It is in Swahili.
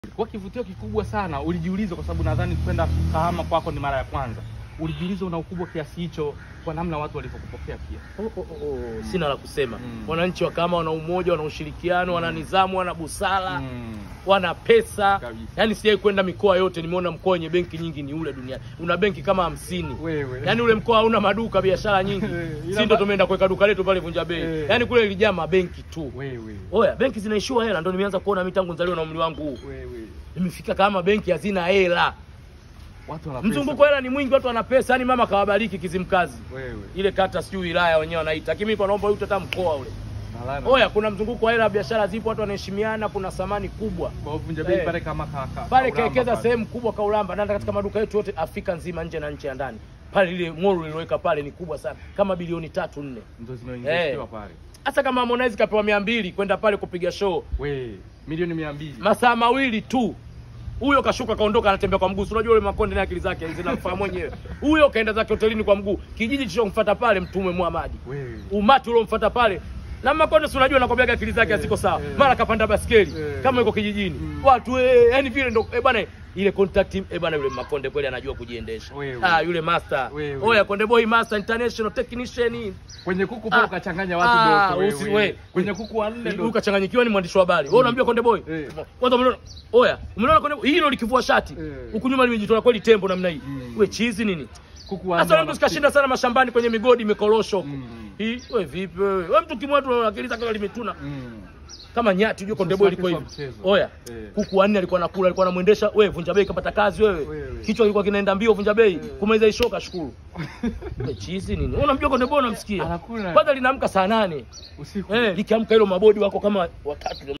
Kwa kivutio kikubwa sana, ulijiuliza kwa sababu nadhani kwenda Kahama kwako ni mara ya kwanza. Ulijiuliza una ukubwa kiasi hicho kwa namna watu walivyokupokea pia? Sina la kusema. Wananchi wa Kahama wana umoja, wana ushirikiano, wana nidhamu, wana busara, wana pesa. Yaani sijai kwenda mikoa yote, nimeona mkoa wenye benki nyingi ni ule duniani. Una benki kama 50. Yaani ule mkoa hauna maduka, biashara nyingi. Sisi ndo tumeenda kuweka duka letu pale Vunja Bei. Yaani kule ilijaa mabenki tu. Oya, benki zinaishiwa hela, ndo nimeanza kuona mimi tangu nzaliwa na umri wangu huu. Nimefika kama benki hazina hela. Mzunguko hela ni mwingi, watu wana pesa. Yaani mama kawabariki Kizimkazi. Ile kata sijui wilaya wenyewe wanaita. Lakini mimi naomba yote hata mkoa ule. Oya, kuna mzunguko wa hela, biashara zipo, watu wanaheshimiana, kuna thamani kubwa. Kwa Vunja Bei pale kama pale kaekeza sehemu kubwa Kaulamba, na katika maduka yetu yote Afrika nzima, nje na nje ya ndani. Pale ile mall iliyoweka pale ni kubwa sana, kama bilioni 3-4 ndio zimeinvestiwa pale. Hata kama Harmonize kapewa 200 kwenda pale kupiga show. Milioni 200. Masaa mawili tu. Huyo kashuka kaondoka, anatembea kwa mguu. Unajua yule Makonde na akili zake zinamfahamu mwenyewe. Huyo kaenda zake hotelini kwa mguu. Kijiji kilichomfuata pale Mtume Muhammad. Umati uliomfuata pale. Na Makonde si unajua nakwambia akili zake haziko sawa. Mara kapanda baskeli kama yuko kijijini. Watu yani vile ndo bwana ile contact bwana yule Makonde kweli anajua kujiendesha. Yule master. Oya, Konde Boy Master International Technician. Kwenye kuku pale ukachanganya watu wote wewe. Kwenye kuku wanne ndio ukachanganyikiwa, ni mwandishi wa habari. Wewe unaambia Konde Boy. Kwanza umeona umeona Konde Boy hilo likivua shati. Huku nyuma limejitoa kweli tembo namna hii. Wewe chizi nini? Kuku wanne. Sasa mtu sikashinda sana mashambani kwenye migodi mikorosho. Hii wewe vipi wewe? Wewe mtu kimwatu akili zake limetuna. Kama nyati unajua Konde Boy liko hivi. Oya, kuku wanne alikuwa anakula, alikuwa anamuendesha. Wewe Vunja Bei kapata kazi wewe. Kichwa kilikuwa kinaenda mbio Vunja Bei. Kumaliza ishoka shukuru. Wewe chizi nini? Wewe unamjua Konde Boy unamsikia. Kwanza linaamka saa 8 usiku. Likiamka hilo mabodi wako kama watatu.